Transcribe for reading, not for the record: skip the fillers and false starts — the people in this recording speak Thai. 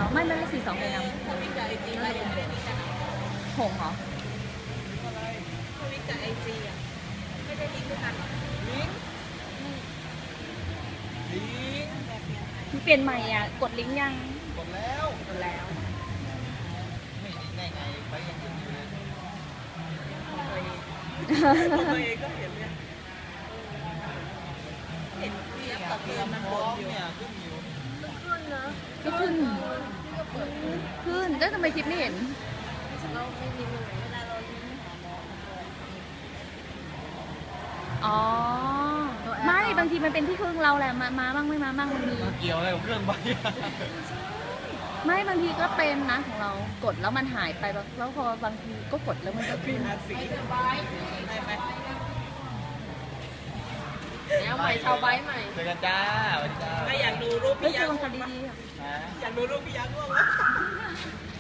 ไม่ไม่42เลยนะทวิตกับไอจีอะไรอย่างเงี้ยหงเหรอทวิตกับไอจีอ่ะไม่ได้ลิงก์ด้วยกันหรอลิงก์เปลี่ยนใหม่อ่ะกดลิงก์ยังกดแล้วไม่ลิงก์ได้ไงไปยังอยู่เลยตัวเองก็เห็นเนี่ยเห็นเทียบกับเกมมันบนอยู่ขึ้นนะก็ขึ้นแล้วทำไมทิปไม่เห็นเราไม่มีมือเวลาเราลิ้นหาหมออ๋อไม่บางทีมันเป็นที่เครื่องเราแหละมาบ้างไม่มาบ้างมันมีเกี่ยวอะไรกับเครื่องใบไม่บางทีก็เป็นนะของเรากดแล้วมันหายไปแล้วพอบางทีก็กดแล้วมันก็ขึ้นแล้วใหม่ชาวไบใหม่เจอกันจ้าไม่อยากดูรูปพี่ยักษ์ดีอยากดูรูปพี่ยักษ์บ้าง